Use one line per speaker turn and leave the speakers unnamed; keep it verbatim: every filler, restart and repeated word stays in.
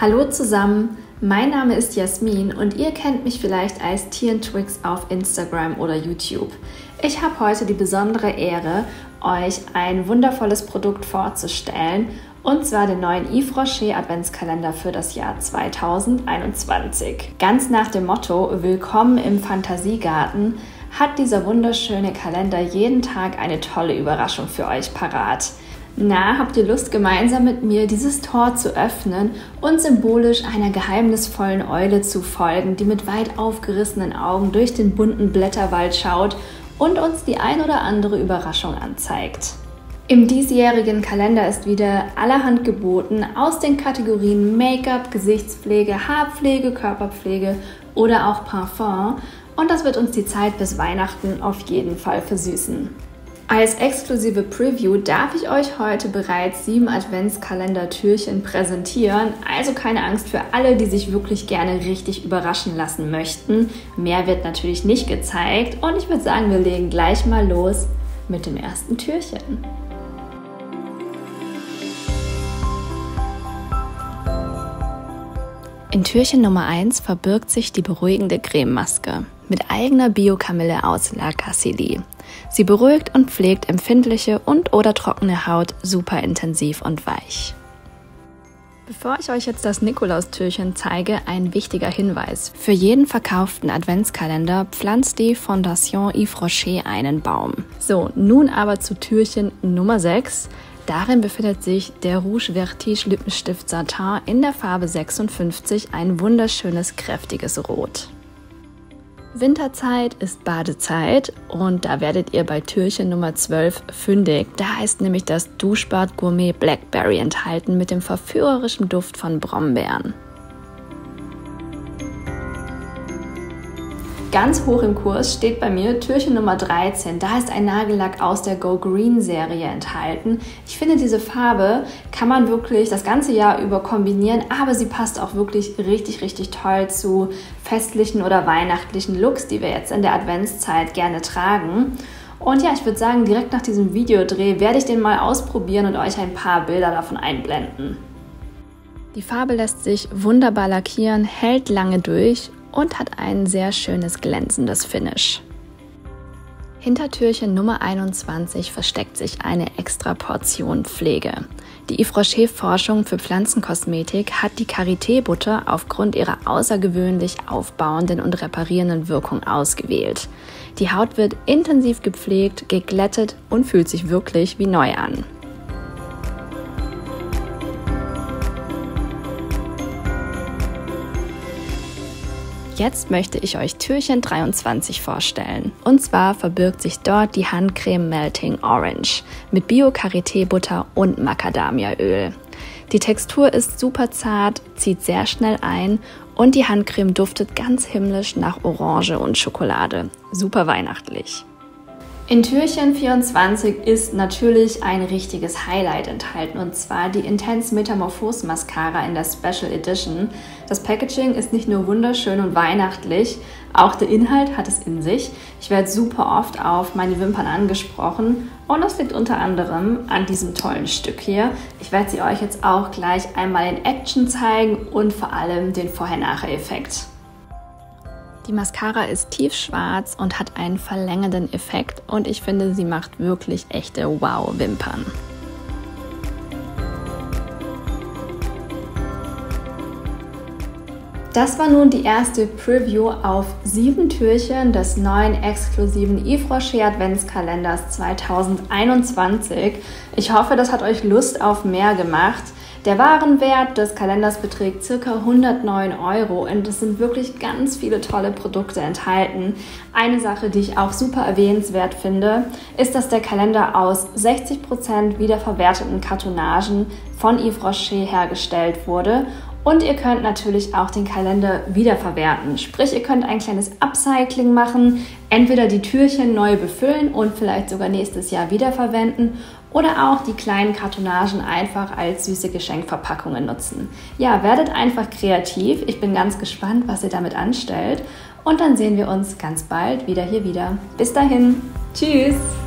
Hallo zusammen, mein Name ist Jasmin und ihr kennt mich vielleicht als Tea and Twix auf Instagram oder YouTube. Ich habe heute die besondere Ehre, euch ein wundervolles Produkt vorzustellen, und zwar den neuen Yves Rocher Adventskalender für das Jahr zweitausendeinundzwanzig. Ganz nach dem Motto Willkommen im Fantasiegarten hat dieser wunderschöne Kalender jeden Tag eine tolle Überraschung für euch parat. Na, habt ihr Lust, gemeinsam mit mir dieses Tor zu öffnen und symbolisch einer geheimnisvollen Eule zu folgen, die mit weit aufgerissenen Augen durch den bunten Blätterwald schaut und uns die ein oder andere Überraschung anzeigt? Im diesjährigen Kalender ist wieder allerhand geboten aus den Kategorien Make-up, Gesichtspflege, Haarpflege, Körperpflege oder auch Parfum, und das wird uns die Zeit bis Weihnachten auf jeden Fall versüßen. Als exklusive Preview darf ich euch heute bereits sieben Adventskalender-Türchen präsentieren, also keine Angst für alle, die sich wirklich gerne richtig überraschen lassen möchten. Mehr wird natürlich nicht gezeigt und ich würde sagen, wir legen gleich mal los mit dem ersten Türchen. In Türchen Nummer eins verbirgt sich die beruhigende Crememaske mit eigener Bio-Kamille aus La Cassilie. Sie beruhigt und pflegt empfindliche und oder trockene Haut super intensiv und weich. Bevor ich euch jetzt das Nikolaustürchen zeige, ein wichtiger Hinweis. Für jeden verkauften Adventskalender pflanzt die Fondation Yves Rocher einen Baum. So, nun aber zu Türchen Nummer sechs. Darin befindet sich der Rouge Vertige Lippenstift Satin in der Farbe sechsundfünfzig, ein wunderschönes, kräftiges Rot. Winterzeit ist Badezeit und da werdet ihr bei Türchen Nummer zwölf fündig. Da ist nämlich das Duschbad Gourmet Blackberry enthalten mit dem verführerischen Duft von Brombeeren. Ganz hoch im Kurs steht bei mir Türchen Nummer dreizehn. Da ist ein Nagellack aus der Go Green Serie enthalten. Ich finde, diese Farbe kann man wirklich das ganze Jahr über kombinieren, aber sie passt auch wirklich richtig, richtig toll zu festlichen oder weihnachtlichen Looks, die wir jetzt in der Adventszeit gerne tragen. Und ja, ich würde sagen, direkt nach diesem Videodreh werde ich den mal ausprobieren und euch ein paar Bilder davon einblenden. Die Farbe lässt sich wunderbar lackieren, hält lange durch und hat ein sehr schönes glänzendes Finish. Hinter Türchen Nummer einundzwanzig versteckt sich eine extra Portion Pflege. Die Yves Rocher Forschung für Pflanzenkosmetik hat die Karité-Butter aufgrund ihrer außergewöhnlich aufbauenden und reparierenden Wirkung ausgewählt. Die Haut wird intensiv gepflegt, geglättet und fühlt sich wirklich wie neu an. Jetzt möchte ich euch Türchen dreiundzwanzig vorstellen. Und zwar verbirgt sich dort die Handcreme Melting Orange mit Bio-Karité-Butter und Macadamiaöl. Die Textur ist super zart, zieht sehr schnell ein und die Handcreme duftet ganz himmlisch nach Orange und Schokolade. Super weihnachtlich. In Türchen vierundzwanzig ist natürlich ein richtiges Highlight enthalten, und zwar die Intense Metamorphose Mascara in der Special Edition. Das Packaging ist nicht nur wunderschön und weihnachtlich, auch der Inhalt hat es in sich. Ich werde super oft auf meine Wimpern angesprochen und das liegt unter anderem an diesem tollen Stück hier. Ich werde sie euch jetzt auch gleich einmal in Action zeigen und vor allem den Vorher-Nachher-Effekt. Die Mascara ist tiefschwarz und hat einen verlängernden Effekt und ich finde, sie macht wirklich echte Wow-Wimpern. Das war nun die erste Preview auf sieben Türchen des neuen exklusiven Yves Rocher Adventskalenders zweitausendeinundzwanzig. Ich hoffe, das hat euch Lust auf mehr gemacht. Der Warenwert des Kalenders beträgt ca. hundertneun Euro und es sind wirklich ganz viele tolle Produkte enthalten. Eine Sache, die ich auch super erwähnenswert finde, ist, dass der Kalender aus sechzig Prozent wiederverwerteten Kartonagen von Yves Rocher hergestellt wurde. Und ihr könnt natürlich auch den Kalender wiederverwerten. Sprich, ihr könnt ein kleines Upcycling machen, entweder die Türchen neu befüllen und vielleicht sogar nächstes Jahr wiederverwenden oder auch die kleinen Kartonagen einfach als süße Geschenkverpackungen nutzen. Ja, werdet einfach kreativ. Ich bin ganz gespannt, was ihr damit anstellt. Und dann sehen wir uns ganz bald wieder hier wieder. Bis dahin. Tschüss!